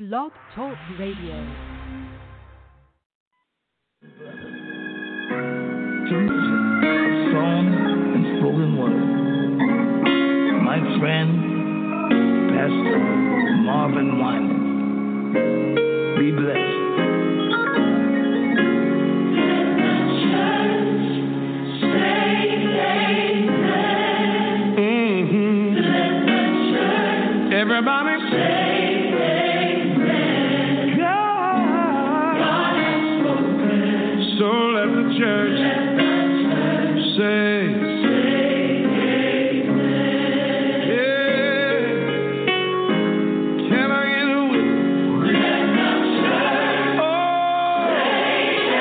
Blog Talk Radio. Song and spoken word. My friend, Pastor Marvin Wyman. Be blessed. Everybody say amen. God has spoken. So let the church say amen. Yeah. Can I get a witness? Let the church say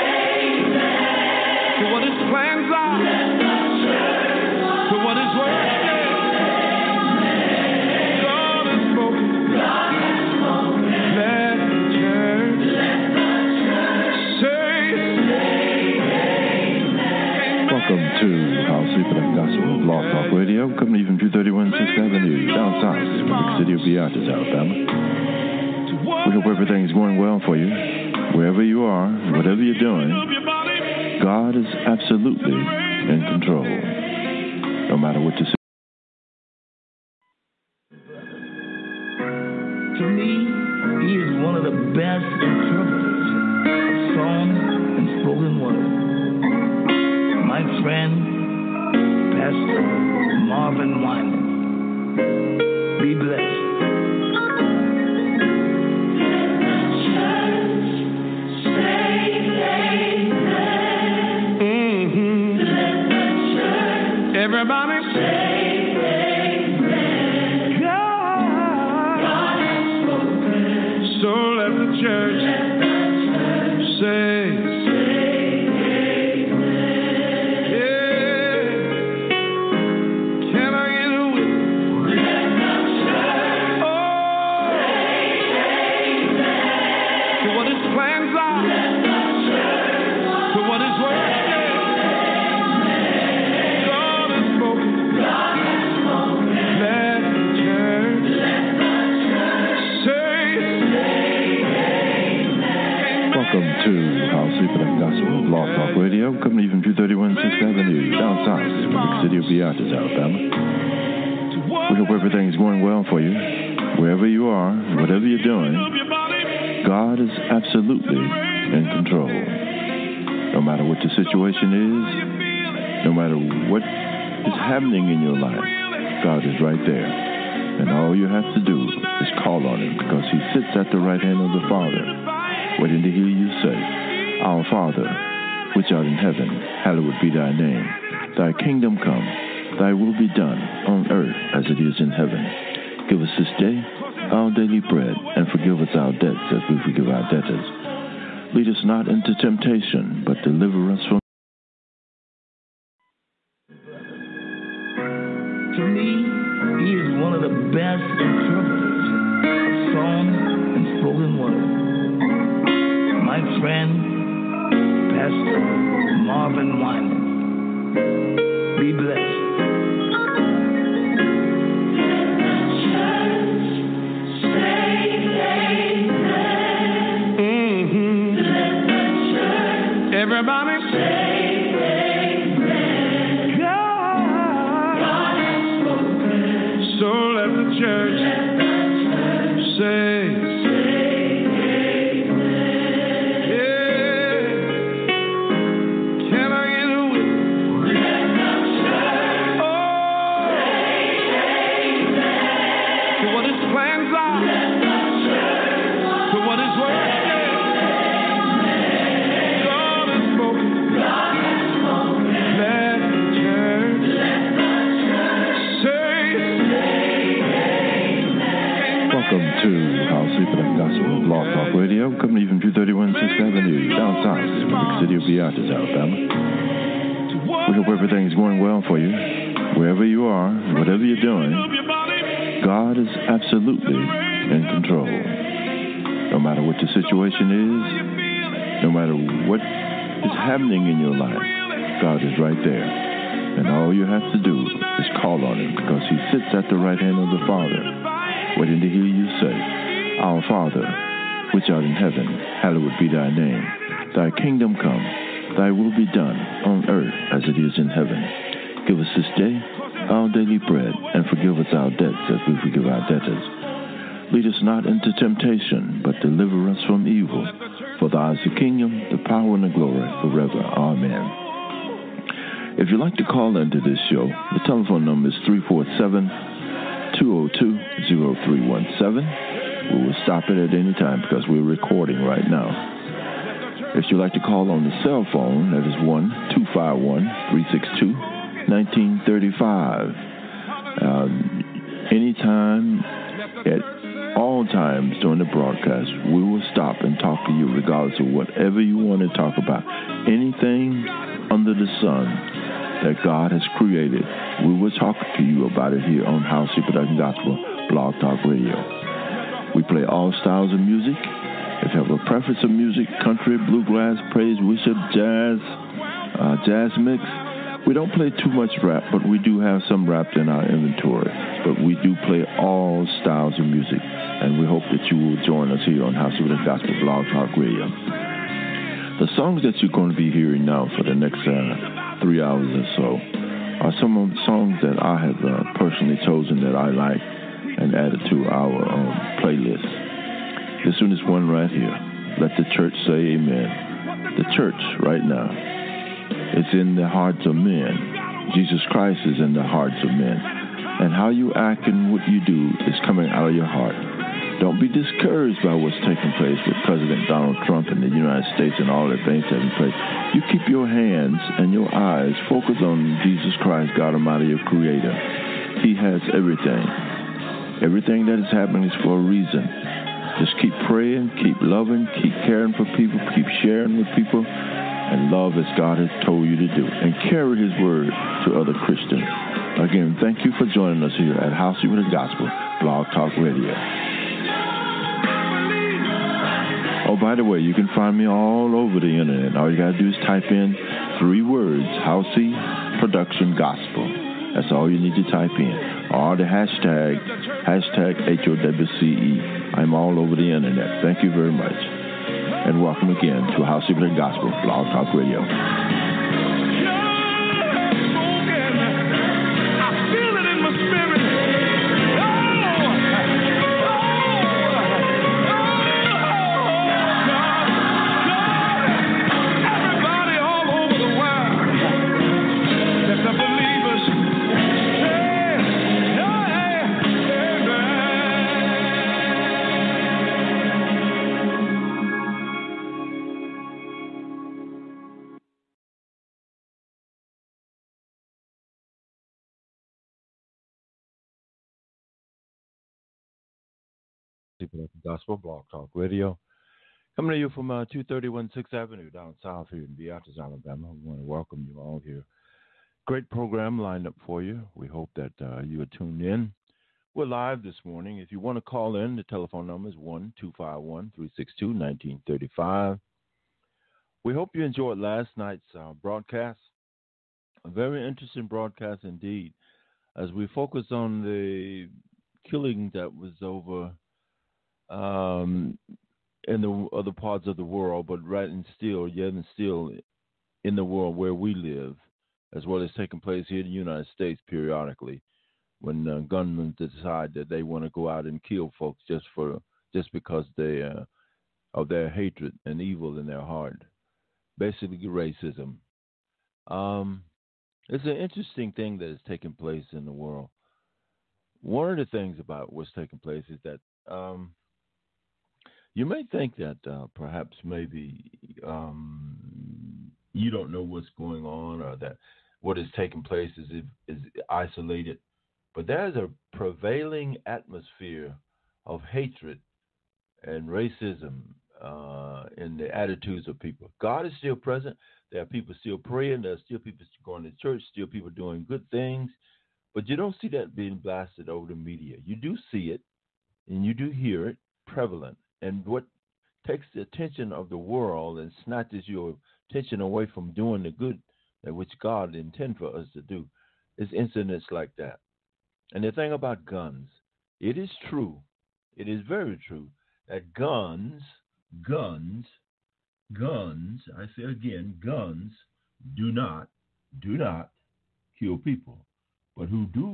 amen. To what his plans are. Let the church to what his word is. Welcome to Howcee Productions Gospel, Blog Talk Radio, coming to you from 231 6th Avenue, down south in the big city of Beatrice, Alabama. We hope everything's going well for you, wherever you are, whatever you're doing. God is absolutely in control, no matter what you say. To me, he is one of the best interpreters of song and spoken word. My friend, Pastor Marvin Wyman. Be blessed. Everybody say amen. God has spoken. So let the church say amen. Yeah. Can I get a witness? Let the church say amen. To what his plans are. Let the church to what his word is. Welcome to Howcee Productions Gospel, Blog Talk Radio, coming to you from 231 6th Avenue, down south in the big city of Beatrice, Alabama. We hope everything's going well for you, wherever you are, whatever you're doing. God is absolutely in control. No matter what the situation is, no matter what is happening in your life, God is right there. And all you have to do is call on him, because he sits at the right hand of the Father, waiting to hear you say, Our Father, which art in heaven, hallowed be thy name. Thy kingdom come, thy will be done on earth as it is in heaven. Give us this day our daily bread, and forgive us our debts as we forgive our debtors. Lead us not into temptation, but deliver us from. To me, he is one of the best interpreters of song and spoken word. My friend, Pastor Marvin Wyman. Be blessed. Everybody say amen. God has spoken. So let the church say amen. Yeah. Can I get a witness? Let the church say amen. To what his plans are. Let the church to what his word is. Welcome to Howcee Productions Gospel, Blog Talk Radio, coming to you from 231 6th Avenue, down south in the big city of Beatrice, Alabama. We hope everything's going well for you, wherever you are, whatever you're doing. God is absolutely in control. No matter what the situation is, no matter what is happening in your life, God is right there. And all you have to do is call on him, because he sits at the right hand of the Father, waiting to hear you say, Our Father, which art in heaven, hallowed be thy name. Thy kingdom come, thy will be done, on earth as it is in heaven. Give us this day our daily bread, and forgive us our debts as we forgive our debtors. Lead us not into temptation, but deliver us from evil. For thine is the kingdom, the power, and the glory forever. Amen. If you'd like to call into this show, the telephone number is 347-202-0317. We will stop it at any time because we're recording right now. If you'd like to call on the cell phone, that is 1-251-362-1935. Anytime, at all times during the broadcast, we will stop and talk to you regardless of whatever you want to talk about. Anything under the sun that God has created, we will talk to you about it here on Howcee Productions Gospel, Blog Talk Radio. We play all styles of music. If you have a preference of music, country, bluegrass, praise, worship, jazz, jazz mix, we don't play too much rap, but we do have some rap in our inventory. But we do play all styles of music, and we hope that you will join us here on Howcee Productions Gospel, Blog Talk Radio. The songs that you're going to be hearing now for the next 3 hours or so are some of the songs that I have personally chosen that I like and added to our playlist. This one is one right here. Let the church say amen. The church right now is in the hearts of men. Jesus Christ is in the hearts of men. And how you act and what you do is coming out of your heart. Don't be discouraged by what's taking place with President Donald Trump in the United States and all the things taking place. You keep your hands and your eyes focused on Jesus Christ, God Almighty, your Creator. He has everything. Everything that is happening is for a reason. Just keep praying, keep loving, keep caring for people, keep sharing with people, and love as God has told you to do. And carry His word to other Christians. Again, thank you for joining us here at Howcee Productions Gospel, Blog Talk Radio. Oh, by the way, you can find me all over the internet. All you got to do is type in 3 words, Howcee Productions Gospel. That's all you need to type in. Or the hashtag HOWCE. I'm all over the internet. Thank you very much. And welcome again to Howcee Productions Gospel, Blog Talk Radio. Gospel Blog Talk Radio, coming to you from 231 6th Avenue down south here in Beatrice, Alabama. We want to welcome you all here. Great program lined up for you. We hope that you are tuned in. We're live this morning. If you want to call in, the telephone number is 1-251-362-1935. We hope you enjoyed last night's broadcast. A very interesting broadcast indeed, as we focus on the killing that was over in the other parts of the world, but still in the world where we live, as well as taking place here in the United States periodically, when gunmen decide that they want to go out and kill folks just because they of their hatred and evil in their heart, basically racism. It's an interesting thing that is taking place in the world. One of the things about what's taking place is that you may think that perhaps maybe you don't know what's going on, or that what is taking place is isolated. But there's a prevailing atmosphere of hatred and racism in the attitudes of people. God is still present. There are people still praying. There are still people going to church, still people doing good things. But you don't see that being blasted over the media. You do see it, and you do hear it prevalent. And what takes the attention of the world and snatches your attention away from doing the good that which God intended for us to do is incidents like that. And the thing about guns, it is true, it is very true, that guns guns, I say again, guns do not kill people. But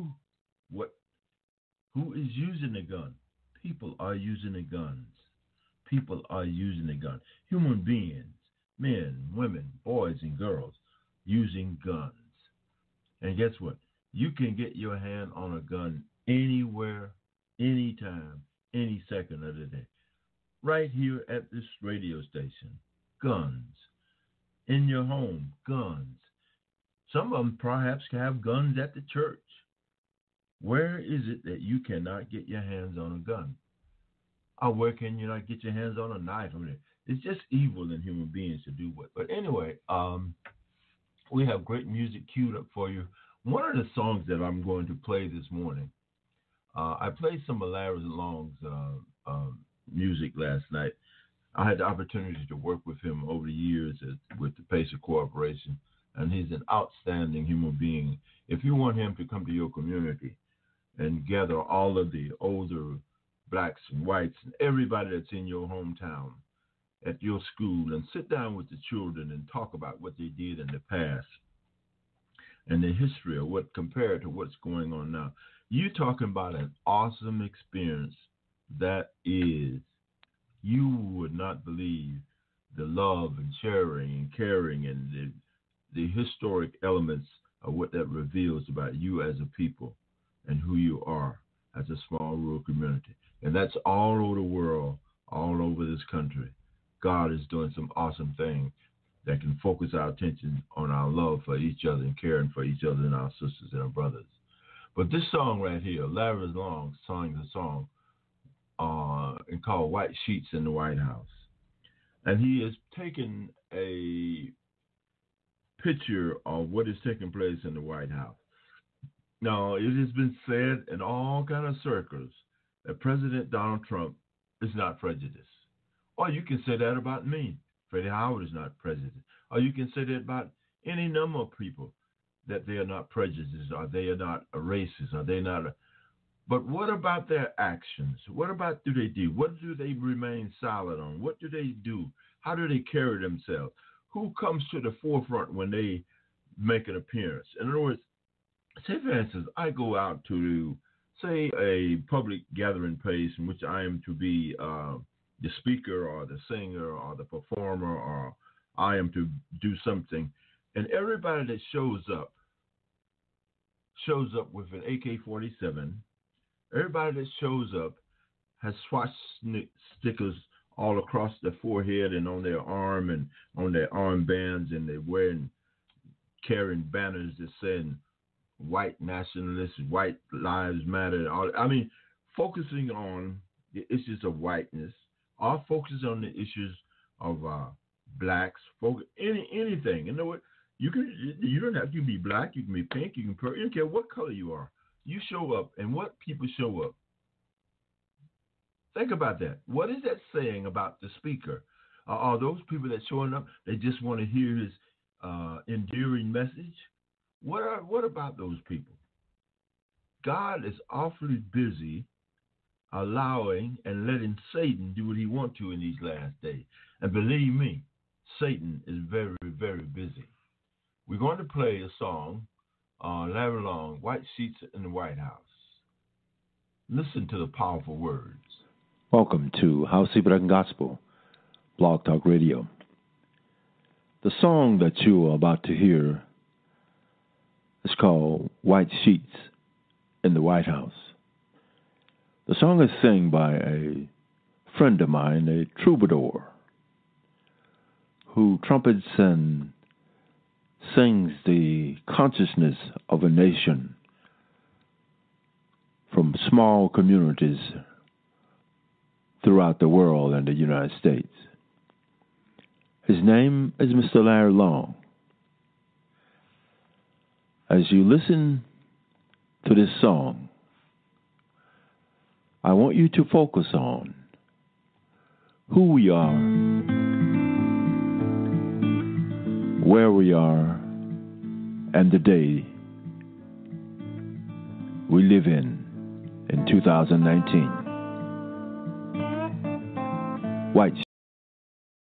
who is using a gun? People are using the guns. People are using the gun. Human beings, men, women, boys, and girls using guns. And guess what? You can get your hand on a gun anywhere, anytime, any second of the day. Right here at this radio station. Guns. In your home, guns. Some of them perhaps have guns at the church. Where is it that you cannot get your hands on a gun? Or where can you not get your hands on a knife? I mean, it's just evil in human beings to do what. But anyway, we have great music queued up for you. One of the songs that I'm going to play this morning, I played some of Larry Long's music last night. I had the opportunity to work with him over the years with the Pacer Corporation, and he's an outstanding human being. If you want him to come to your community and gather all of the older blacks and whites and everybody that's in your hometown at your school and sit down with the children and talk about what they did in the past and the history of what compared to what's going on now. You're talking about an awesome experience that is, you would not believe the love and sharing and caring and the historic elements of what that reveals about you as a people and who you are as a small rural community. And that's all over the world, all over this country. God is doing some awesome things that can focus our attention on our love for each other and caring for each other and our sisters and our brothers. But this song right here, Larry Long sang the song called White Sheets in the White House. And he has taken a picture of what is taking place in the White House. Now, it has been said in all kind of circles that President Donald Trump is not prejudiced. Or you can say that about me. Freddie Howard is not prejudiced. Or you can say that about any number of people, that they are not prejudiced, or they are not a racist, or they're not. But what about their actions? What about do they do? What do they remain silent on? What do they do? How do they carry themselves? Who comes to the forefront when they make an appearance? In other words, say for instance, I go out to, say, a public gathering place in which I am to be the speaker or the singer or the performer, or I am to do something, and everybody that shows up with an AK-47. Everybody that shows up has stickers all across their forehead and on their arm and on their armbands, and they're carrying banners that saying white nationalists, white lives matter. I mean, focusing on the issues of whiteness, or focusing on the issues of blacks, anything. You know what? You don't have to be black. You can be pink. You can purple. You don't care what color you are. You show up, and what people show up. Think about that. What is that saying about the speaker? Are those people that showing up, they just want to hear his endearing message? What about those people? God is awfully busy allowing and letting Satan do what he wants to in these last days. And believe me, Satan is very, very busy. We're going to play a song, Larry Long, White Sheets in the White House. Listen to the powerful words. Welcome to Howcee Productions Gospel, Blog Talk Radio. The song that you are about to hear is called White Sheets in the White House. The song is sung by a friend of mine, a troubadour, who trumpets and sings the consciousness of a nation from small communities throughout the world and the United States. His name is Mr. Larry Long. As you listen to this song, I want you to focus on who we are, where we are, and the day we live in 2019. White